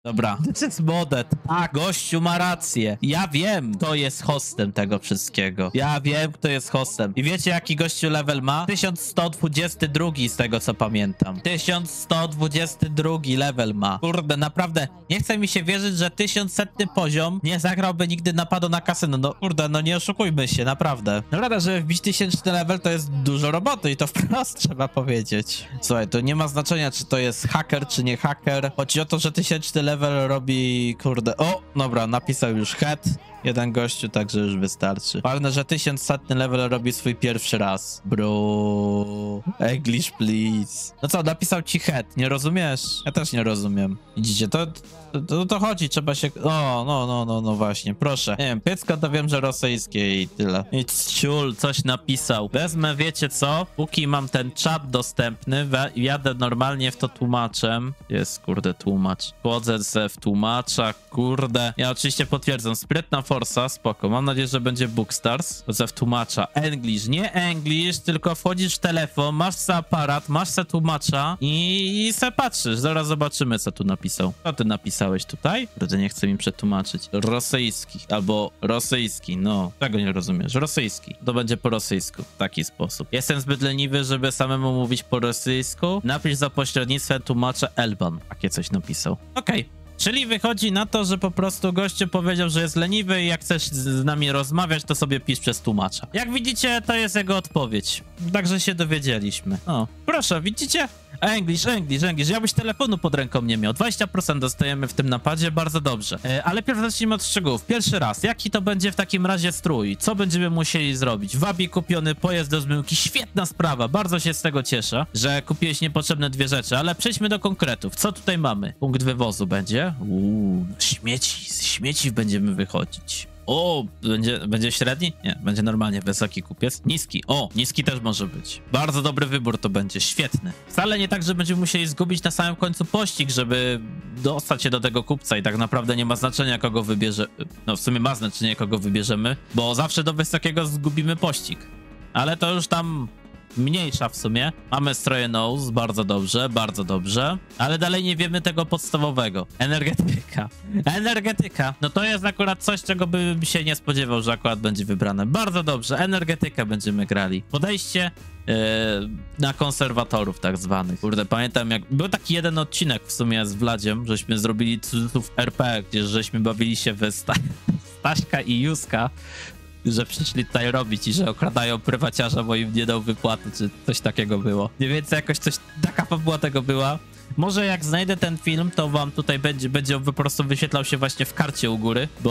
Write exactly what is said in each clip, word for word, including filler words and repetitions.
Dobra, to jest modet. Tak, gościu ma rację. Ja wiem, kto jest hostem tego wszystkiego. Ja wiem, kto jest hostem. I wiecie, jaki gościu level ma? tysiąc sto dwudziesty drugi z tego, co pamiętam. tysiąc sto dwudziesty drugi level ma. Kurde, naprawdę, nie chce mi się wierzyć, że tysiącsetny poziom nie zagrałby nigdy napadu na kasyno. No kurde, no nie oszukujmy się, naprawdę. Naprawdę, żeby wbić tysięczny level, to jest dużo roboty i to wprost trzeba powiedzieć. Słuchaj, to nie ma znaczenia, czy to jest haker, czy nie haker. Chodzi o to, że tysięczny level robi, kurde, o, dobra, napisał już head. Jeden gościu, także już wystarczy. Ważne, że tysiącsetny level robi swój pierwszy raz. Bro. English, please. No co, napisał ci head, nie rozumiesz? Ja też nie rozumiem. Widzicie, to... To, to, to chodzi, trzeba się... O, no, no, no, no właśnie, proszę. Nie wiem, Pycko to wiem, że rosyjskie i tyle. I ciul, coś napisał. Wezmę, wiecie co? Póki mam ten czat dostępny, jadę normalnie w to tłumaczem. Jest, kurde, tłumacz. Wchodzę se w tłumacza, kurde. Ja oczywiście potwierdzam, sprytna forsa, spoko. Mam nadzieję, że będzie Bookstars. Wchodzę w tłumacza. English, nie English, tylko wchodzisz w telefon, masz se aparat, masz se tłumacza i, i se patrzysz. Zaraz zobaczymy, co tu napisał. Co ty napisałeś tutaj? Kurde, nie chcę mi przetłumaczyć. Rosyjski, albo rosyjski, no. Czego nie rozumiesz? Rosyjski. To będzie po rosyjsku, w taki sposób. Jestem zbyt leniwy, żeby samemu mówić po rosyjsku. Napisz za pośrednictwem tłumacza Elban. Takie coś napisał. Okej. Okay. Czyli wychodzi na to, że po prostu gościu powiedział, że jest leniwy i jak chcesz z nami rozmawiać, to sobie pisz przez tłumacza. Jak widzicie, to jest jego odpowiedź. Także się dowiedzieliśmy. O, proszę, widzicie? English, English, English. Ja byś telefonu pod ręką nie miał. dwadzieścia procent dostajemy w tym napadzie, bardzo dobrze. E, ale pierw zacznijmy od szczegółów. Pierwszy raz, jaki to będzie w takim razie strój? Co będziemy musieli zrobić? Wabi kupiony pojazd do zmyłki. Świetna sprawa, bardzo się z tego cieszę, że kupiłeś niepotrzebne dwie rzeczy, ale przejdźmy do konkretów. Co tutaj mamy? Punkt wywozu będzie. Uuu, śmieci, z śmieci będziemy wychodzić. O, będzie, będzie średni? Nie, będzie normalnie wysoki kupiec. Niski, o, niski też może być. Bardzo dobry wybór to będzie, świetny. Wcale nie tak, że będziemy musieli zgubić na samym końcu pościg, żeby dostać się do tego kupca i tak naprawdę nie ma znaczenia, kogo wybierze. No w sumie ma znaczenie, kogo wybierzemy, bo zawsze do wysokiego zgubimy pościg. Ale to już tam... mniejsza w sumie. Mamy stroje nose, bardzo dobrze, bardzo dobrze. Ale dalej nie wiemy tego podstawowego. Energetyka. Energetyka. No to jest akurat coś, czego bym się nie spodziewał, że akurat będzie wybrane. Bardzo dobrze. Energetykę będziemy grali. Podejście yy, na konserwatorów tak zwanych. Kurde, pamiętam jak... Był taki jeden odcinek w sumie z Wladziem, żeśmy zrobili cudzysłów R P, gdzie żeśmy bawili się we Sta Staśka i Józka, że przyszli tutaj robić i że okradają prywaciarza, bo im nie dał wypłaty, czy coś takiego było. Nie wiem, jakoś coś, taka fabuła tego była. Może jak znajdę ten film, to wam tutaj będzie, będzie on po prostu wyświetlał się właśnie w karcie u góry, bo,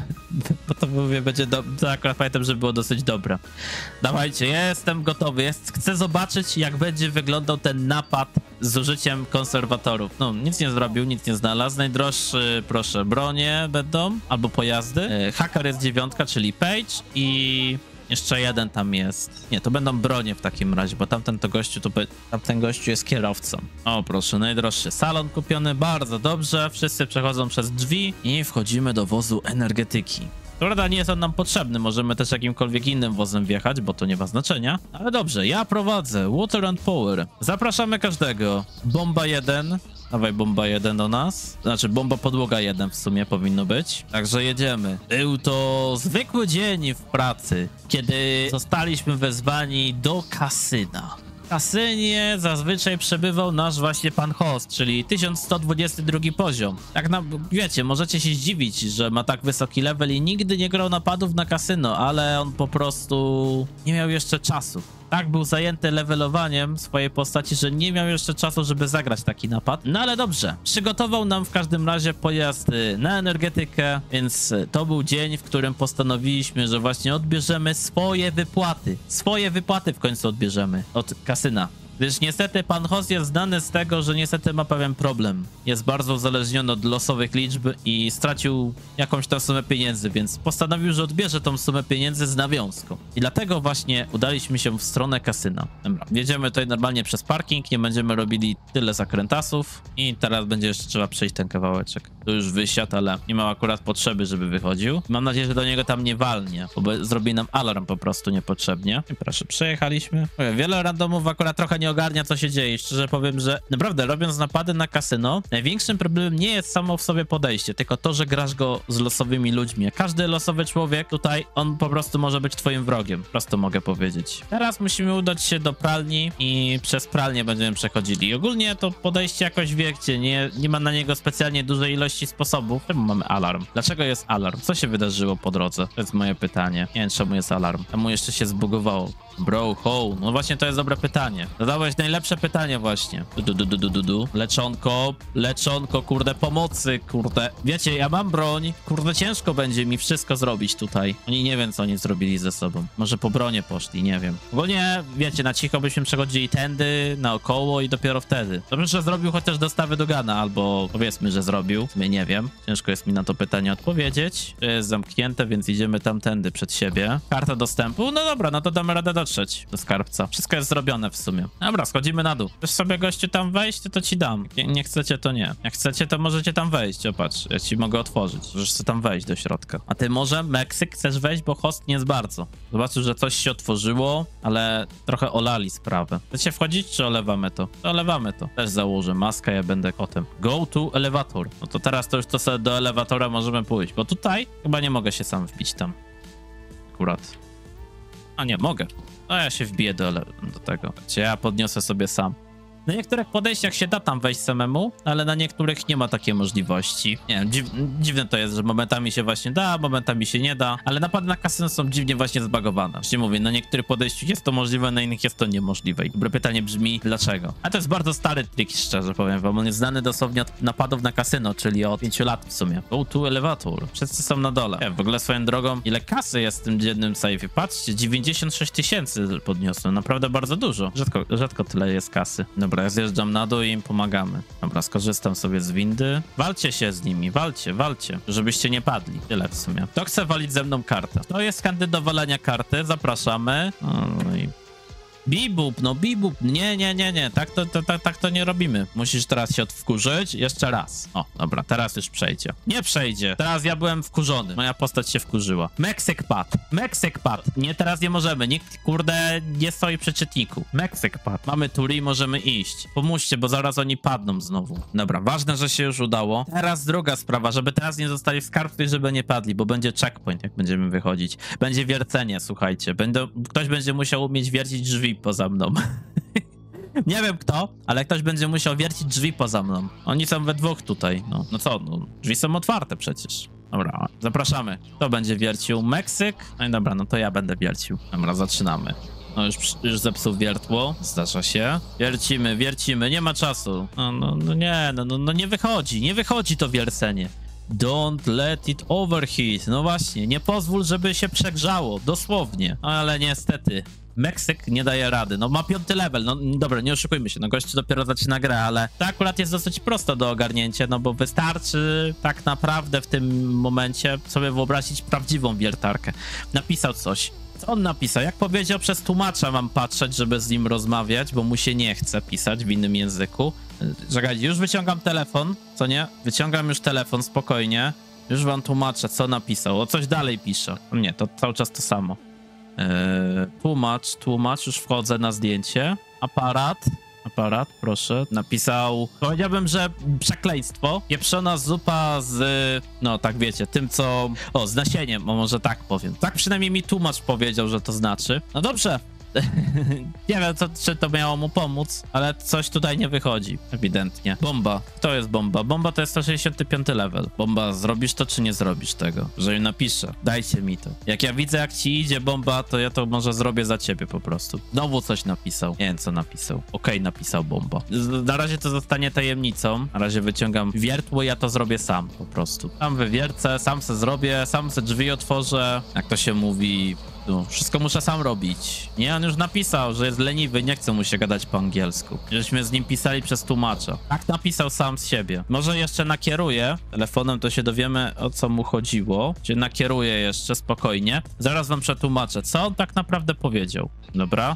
bo to mówię, będzie, do, to akurat pamiętam, że było dosyć dobre. Dawajcie, ja jestem gotowy, jest, chcę zobaczyć, jak będzie wyglądał ten napad z użyciem konserwatorów. No, nic nie zrobił, nic nie znalazł. Najdroższy, proszę, bronie będą, albo pojazdy. Hacker jest dziewiątka, czyli Page i... jeszcze jeden tam jest. Nie, to będą bronie w takim razie, bo tamten to gościu, to tamten gościu jest kierowcą. O, proszę, najdroższy salon kupiony, bardzo dobrze. Wszyscy przechodzą przez drzwi i wchodzimy do wozu energetyki. Prawda, nie jest on nam potrzebny, możemy też jakimkolwiek innym wozem wjechać, bo to nie ma znaczenia. Ale dobrze, ja prowadzę. Water and Power. Zapraszamy każdego. Bomba jeden. Dawaj bomba jeden do nas. Znaczy bomba podłoga jeden w sumie powinno być. Także jedziemy. Był to zwykły dzień w pracy, kiedy zostaliśmy wezwani do kasyna. W kasynie zazwyczaj przebywał nasz właśnie pan host, czyli tysiąc sto dwudziesty drugi poziom. Tak na, wiecie, możecie się zdziwić, że ma tak wysoki level i nigdy nie grał napadów na kasyno, ale on po prostu nie miał jeszcze czasu. Tak był zajęty levelowaniem swojej postaci, że nie miał jeszcze czasu, żeby zagrać taki napad. No ale dobrze, przygotował nam w każdym razie pojazd na energetykę, więc to był dzień, w którym postanowiliśmy, że właśnie odbierzemy swoje wypłaty. Swoje wypłaty w końcu odbierzemy od kasyna. Gdyż niestety pan host jest znany z tego, że niestety ma pewien problem. Jest bardzo uzależniony od losowych liczb i stracił jakąś tam sumę pieniędzy, więc postanowił, że odbierze tą sumę pieniędzy z nawiązką. I dlatego właśnie udaliśmy się w stronę kasyna. Dobra, jedziemy tutaj normalnie przez parking, nie będziemy robili tyle zakrętasów i teraz będzie jeszcze trzeba przejść ten kawałeczek. Tu już wysiadł, ale nie ma akurat potrzeby, żeby wychodził. Mam nadzieję, że do niego tam nie walnie, bo zrobi nam alarm po prostu niepotrzebnie. I proszę, przejechaliśmy. Wiele randomów akurat trochę nie nie ogarnia, co się dzieje. I szczerze powiem, że naprawdę robiąc napady na kasyno, największym problemem nie jest samo w sobie podejście, tylko to, że grasz go z losowymi ludźmi. Każdy losowy człowiek tutaj, on po prostu może być twoim wrogiem. Prosto mogę powiedzieć. Teraz musimy udać się do pralni i przez pralnię będziemy przechodzili. I ogólnie to podejście jakoś wiecie, nie, nie ma na niego specjalnie dużej ilości sposobów. Czemu mamy alarm? Dlaczego jest alarm? Co się wydarzyło po drodze? To jest moje pytanie. Nie wiem, czemu jest alarm. Temu jeszcze się zbugowało. Bro, ho. No właśnie to jest dobre pytanie. Zadałeś najlepsze pytanie właśnie. Du, du, du, du, du, du. Leczonko, leczonko, kurde, pomocy, kurde. Wiecie, ja mam broń, kurde, ciężko będzie mi wszystko zrobić tutaj. Oni nie wiem, co oni zrobili ze sobą. Może po bronię poszli, nie wiem. Ogólnie, wiecie, na cicho byśmy przechodzili tędy, naokoło i dopiero wtedy. Dobrze, że zrobił chociaż dostawy do Gana, albo powiedzmy, że zrobił. My nie wiem. Ciężko jest mi na to pytanie odpowiedzieć. To jest zamknięte, więc idziemy tamtędy przed siebie. Karta dostępu? No dobra, no to damy radę dotrzeć do skarbca. Wszystko jest zrobione w sumie. Dobra, schodzimy na dół. Chcesz sobie, gościu, tam wejść, to, to ci dam. Jak nie chcecie, to nie. Jak chcecie, to możecie tam wejść. Opatrz, ja ci mogę otworzyć. Możesz sobie tam wejść do środka. A ty może, Meksyk, chcesz wejść, bo host nie jest bardzo. Zobaczył, że coś się otworzyło, ale trochę olali sprawę. Chcecie wchodzić, czy olewamy to? To olewamy to. Też założę maskę, ja będę kotem. Go to elevator. No to teraz to już to sobie do elewatora możemy pójść, bo tutaj chyba nie mogę się sam wbić tam. Akurat. A nie, mogę. No ja się wbiję do, do tego. Znaczy, ja podniosę sobie sam. Na niektórych podejściach się da tam wejść samemu, ale na niektórych nie ma takiej możliwości. Nie wiem, dziw, dziwne to jest, że momentami się właśnie da, momentami się nie da, ale napady na kasyno są dziwnie właśnie zbagowane. Właśnie mówię, na niektórych podejściach jest to możliwe, na innych jest to niemożliwe. I dobre pytanie brzmi, dlaczego? A to jest bardzo stary trik, szczerze powiem wam. On jest znany dosłownie od napadów na kasyno, czyli od pięciu lat w sumie. Go to elevator. Wszyscy są na dole. Nie, w ogóle swoją drogą, ile kasy jest w tym jednym sejfie? Patrzcie, dziewięćdziesiąt sześć tysięcy podniosłem. Naprawdę bardzo dużo. Rzadko, rzadko tyle jest kasy. Dobra. Dobra, ja zjeżdżam na dół i im pomagamy. Dobra, skorzystam sobie z windy. Walcie się z nimi, walcie, walcie, żebyście nie padli. Tyle w sumie. Kto chce walić ze mną kartę? To jest kandydat do walenia karty, zapraszamy. No i... Bibub, no bibub, nie, nie, nie, nie, tak to, to, to, tak to nie robimy. Musisz teraz się odwkurzyć, jeszcze raz. O, dobra, teraz już przejdzie. Nie przejdzie, teraz ja byłem wkurzony, moja postać się wkurzyła. Meksyk padł, Meksyk padł, nie, teraz nie możemy, nikt, kurde, nie stoi przy czytniku. Meksyk padł, mamy turi, możemy iść. Pomóżcie, bo zaraz oni padną znowu. Dobra, ważne, że się już udało. Teraz druga sprawa, żeby teraz nie zostali w skarbcu i żeby nie padli, bo będzie checkpoint, jak będziemy wychodzić. Będzie wiercenie, słuchajcie, Będą, ktoś będzie musiał umieć wiercić drzwi poza mną. Nie wiem kto, ale ktoś będzie musiał wiercić drzwi poza mną. Oni są we dwóch tutaj. No, no co, no, drzwi są otwarte przecież. Dobra, zapraszamy. Kto będzie wiercił? Meksyk? No i dobra, no to ja będę wiercił. Dobra, zaczynamy. No już, już zepsuł wiertło, zdarza się. Wiercimy, wiercimy, nie ma czasu. No, no, no nie, no, no, no nie wychodzi, nie wychodzi to wiercenie. Don't let it overheat. No właśnie, nie pozwól, żeby się przegrzało, dosłownie. No, ale niestety, Meksyk nie daje rady. No ma piąty level, no dobra, nie oszukujmy się, no gościu dopiero zaczyna grę, ale to akurat jest dosyć prosto do ogarnięcia, no bo wystarczy tak naprawdę w tym momencie sobie wyobrazić prawdziwą wiertarkę. Napisał coś. Co on napisał? Jak powiedział, przez tłumacza mam patrzeć, żeby z nim rozmawiać, bo mu się nie chce pisać w innym języku. Czekajcie, już wyciągam telefon, co nie? Wyciągam już telefon, spokojnie. Już wam tłumaczę, co napisał. O coś dalej pisze. Nie, to cały czas to samo. Eee, tłumacz, tłumacz, już wchodzę na zdjęcie. Aparat, aparat, proszę. Napisał, powiedziałbym, że przekleństwo. Pieprzona zupa z, no tak wiecie, tym co, o, z nasieniem, może tak powiem. Tak przynajmniej mi tłumacz powiedział, że to znaczy. No dobrze. Nie wiem, co, czy to miało mu pomóc, ale coś tutaj nie wychodzi, ewidentnie. Bomba. To jest bomba. Bomba to jest sto sześćdziesiąty piąty level. Bomba, zrobisz to, czy nie zrobisz tego? Że im napiszę. Dajcie mi to. Jak ja widzę, jak ci idzie bomba, to ja to może zrobię za ciebie po prostu. Znowu coś napisał. Nie wiem, co napisał. Okej, okay, napisał bomba. Na razie to zostanie tajemnicą. Na razie wyciągam wiertło, ja to zrobię sam po prostu. Sam wywiercę, sam se zrobię, sam se drzwi otworzę. Jak to się mówi... No, wszystko muszę sam robić. Nie, on już napisał, że jest leniwy, nie chce mu się gadać po angielsku. Żeśmy z nim pisali przez tłumacza. Tak napisał sam z siebie. Może jeszcze nakieruję. Telefonem to się dowiemy, o co mu chodziło. Cię nakieruję jeszcze spokojnie. Zaraz wam przetłumaczę, co on tak naprawdę powiedział. Dobra.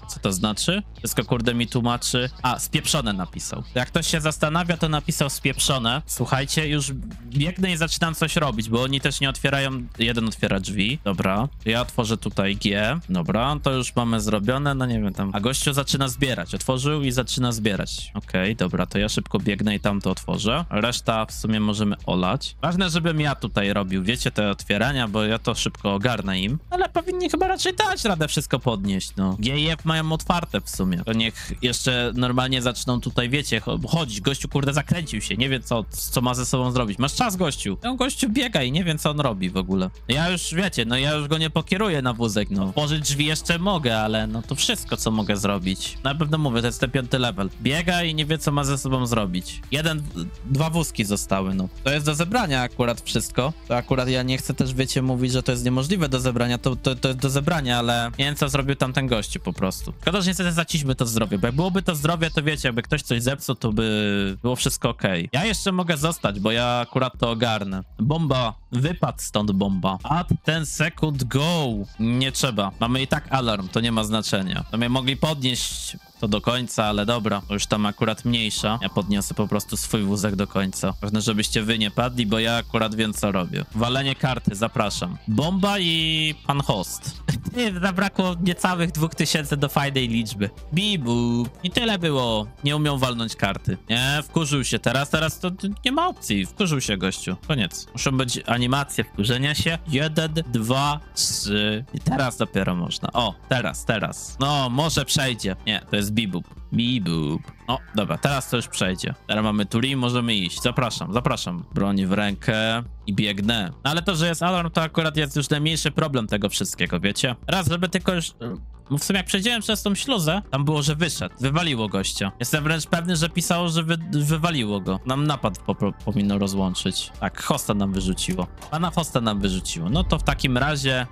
Co to znaczy? Wszystko kurde mi tłumaczy. A, spieprzone napisał. Jak ktoś się zastanawia, to napisał spieprzone. Słuchajcie, już biegnę i zaczynam coś robić, bo oni też nie otwierają. Jeden otwiera drzwi. Dobra. Ja otworzę tutaj G. Dobra, to już mamy zrobione. No nie wiem tam. A gościu zaczyna zbierać. Otworzył i zaczyna zbierać. Okej, okay, dobra, to ja szybko biegnę i tam to otworzę. Reszta w sumie możemy olać. Ważne, żebym ja tutaj robił, wiecie, te otwierania, bo ja to szybko ogarnę im. Ale powinni chyba raczej dać radę wszystko podnieść, no. G i F mają otwarte w sumie. To niech jeszcze normalnie zaczną tutaj, wiecie, chodzić. Gościu, kurde, zakręcił się. Nie wie, co, co ma ze sobą zrobić. Masz czas, gościu. No, gościu biega i nie wiem, co on robi w ogóle. Ja już, wiecie, no ja już go nie pokieruję na wózek, no. Otworzyć drzwi jeszcze mogę, ale no to wszystko, co mogę zrobić. Na pewno mówię, to jest ten piąty level. Biega i nie wie, co ma ze sobą zrobić. Jeden, dwa wózki zostały, no. To jest do zebrania akurat wszystko. To akurat ja nie chcę też, wiecie, mówić, że to jest niemożliwe do zebrania. To, to, to jest do zebrania, ale nie wiem, co zrobił tamten gościu po prostu. Szkoda, że niestety zaciśmy to zdrowie, bo jak byłoby to zdrowie, to wiecie, jakby ktoś coś zepsuł, to by było wszystko okej. Okay. Ja jeszcze mogę zostać, bo ja akurat to ogarnę. Bomba. Wypadł stąd bomba. At ten sekund go. Nie trzeba. Mamy i tak alarm, to nie ma znaczenia. To mnie mogli podnieść to do końca, ale dobra, to już tam akurat mniejsza. Ja podniosę po prostu swój wózek do końca. Ważne, żebyście wy nie padli, bo ja akurat wiem, co robię. Walenie karty, zapraszam. Bomba i pan host. Zabrakło niecałych dwóch tysięcy do fajnej liczby. Bibu. I tyle było. Nie umiał walnąć karty. Nie, wkurzył się. Teraz, teraz to nie ma opcji. Wkurzył się gościu. Koniec. Muszą być animacje wkurzenia się. Jeden, dwa, trzy. I teraz dopiero można. O, teraz, teraz. No, może przejdzie. Nie, to jest Bibub. Bibub. No, dobra, teraz to już przejdzie. Teraz mamy Turi, możemy iść. Zapraszam, zapraszam. Broń w rękę i biegnę. No, ale to, że jest alarm, to akurat jest już najmniejszy problem tego wszystkiego, wiecie? Raz, żeby tylko już... W sumie jak przejdziemy przez tą śluzę, tam było, że wyszedł. Wywaliło gościa. Jestem wręcz pewny, że pisało, że wy, wywaliło go. Nam napad po, po, powinno rozłączyć. Tak, hosta nam wyrzuciło. Pana hosta nam wyrzuciło. No to w takim razie...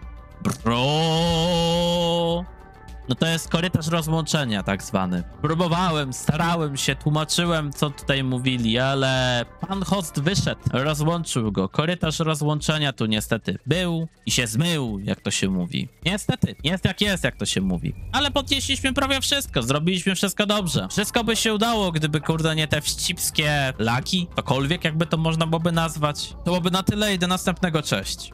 Bro... No to jest korytarz rozłączenia tak zwany. Próbowałem, starałem się, tłumaczyłem, co tutaj mówili, ale pan host wyszedł, rozłączył go. Korytarz rozłączenia tu niestety był i się zmył, jak to się mówi. Niestety, jest jak jest, jak to się mówi. Ale podnieśliśmy prawie wszystko, zrobiliśmy wszystko dobrze. Wszystko by się udało, gdyby kurde nie te wścibskie laki, cokolwiek jakby to można byłoby nazwać. To byłoby na tyle i do następnego, cześć.